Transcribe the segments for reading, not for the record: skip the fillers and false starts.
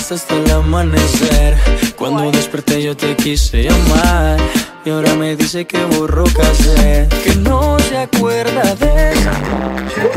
besaste hasta el amanecer. Cuando desperté yo te quise llamar y ahora me dice que borró cassette, que no se acuerda de esa noche.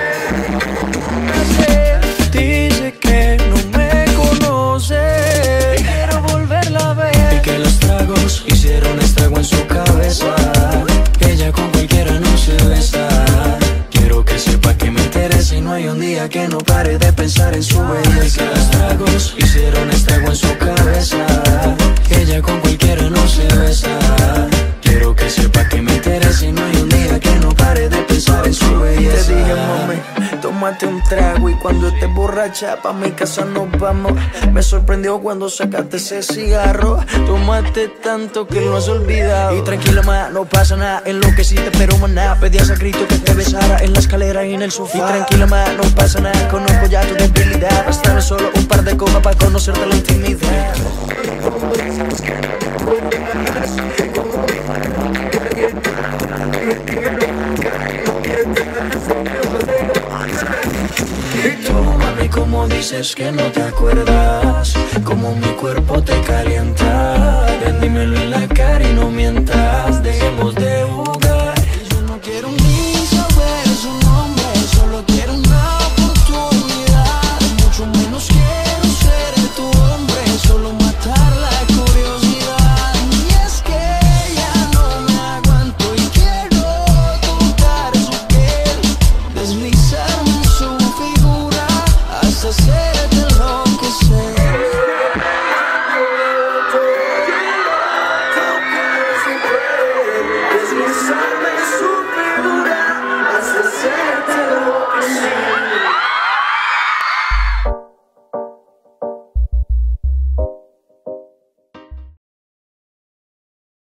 Dice que no me conoce y quiero volverla a ver, y que los tragos hicieron estrago en su cabeza. Ella con cualquiera no se besa. Quiero que sepa que me interesa y no hay un día que no pare de pensar en su belleza. Y que los tragos hicieron estrago en su cabeza. Ella con cualquiera no se besa. Quiero que sepa que me interesa y no hay un día que no pare de pensar en su belleza. Te dije, mami, tómate un trago y cuando estés borracha pa' mi casa nos vamos. Me sorprendió cuando sacaste ese cigarro. Tomaste tanto que lo has olvidado. Y tranquila, ma, no pasa nada. Enloqueciste pero maná, pedías a grito que te besara en la escalera y en el sofá. Y tranquila, ma, no pasa nada. Conozco ya tu debilidad. Bastaron solo un par de copas para conocerte la intimidad. Tómame como dices que no te acuerdas, como mi cuerpo te calienta. Ven, dímelo en la cara y no